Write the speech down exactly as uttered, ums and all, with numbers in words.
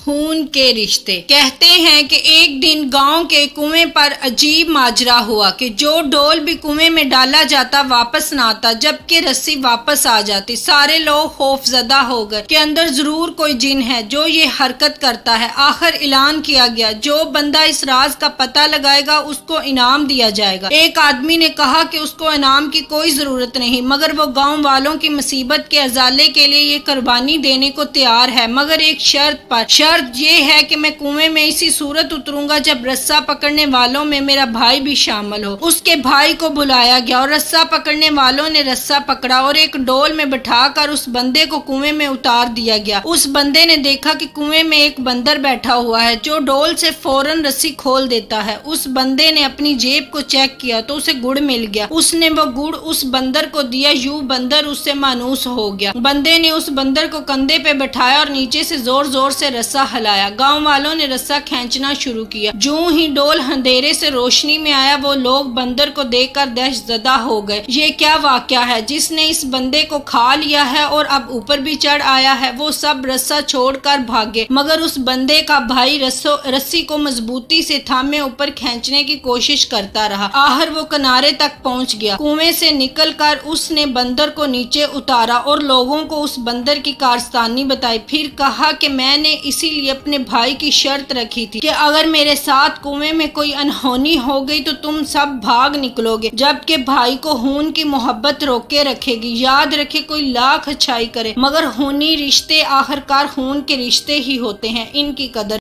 खून के रिश्ते। कहते हैं कि एक दिन गांव के कुएं पर अजीब माजरा हुआ कि जो डोल भी कुएं में डाला जाता वापस ना आता, जबकि रस्सी वापस आ जाती। सारे लोग खौफजदा हो गए कि अंदर जरूर कोई जिन है जो ये हरकत करता है। आखिर ऐलान किया गया, जो बंदा इस राज का पता लगाएगा उसको इनाम दिया जाएगा। एक आदमी ने कहा कि उसको इनाम की कोई जरूरत नहीं, मगर वो गाँव वालों की मुसीबत के अजाले के लिए ये कुर्बानी देने को तैयार है, मगर एक शर्त पर। शर्त ये है कि मैं कुएं में इसी सूरत उतरूंगा जब रस्सा पकड़ने वालों में मेरा भाई भी शामिल हो। उसके भाई को बुलाया गया और रस्सा पकड़ने वालों ने रस्सा पकड़ा और एक डोल में बिठाकर उस बंदे को कुएं में उतार दिया गया। उस बंदे ने देखा कि कुएं में एक बंदर बैठा हुआ है जो डोल से फौरन रस्सी खोल देता है। उस बंदे ने अपनी जेब को चेक किया तो उसे गुड़ मिल गया। उसने वो गुड़ उस बंदर को दिया। यूं बंदर उससे मानूस हो गया। बंदे ने उस बंदर को कंधे पे बैठाया और नीचे से जोर जोर से रस्सा हलाया। गांव वालों ने रस्सा खींचना शुरू किया। जूं ही डोल अंधेरे से रोशनी में आया, वो लोग बंदर को देखकर दहशतजदा हो गए। ये क्या वाकया है? जिसने इस बंदे को खा लिया है और अब ऊपर भी चढ़ आया है। वो सब रस्सा छोड़कर भागे, मगर उस बंदे का भाई रस्सो रस्सी को मजबूती से थामे ऊपर खींचने की कोशिश करता रहा। आखिर वो किनारे तक पहुंच गया। कुएं से निकलकर उसने बंदर को नीचे उतारा और लोगों को उस बंदर की कारस्तानी बताई। फिर कहा कि मैंने इसीलिए अपने भाई की शर्त रखी थी कि अगर मेरे साथ कुएं में कोई अनहोनी हो गई तो तुम सब भाग निकलोगे, जबकि भाई को खून की मोहब्बत रोके रखेगी। याद रखे, कोई लाख अच्छाई करे मगर खूनी रिश्ते आखिरकार खून के रिश्ते ही होते हैं। इनकी कदर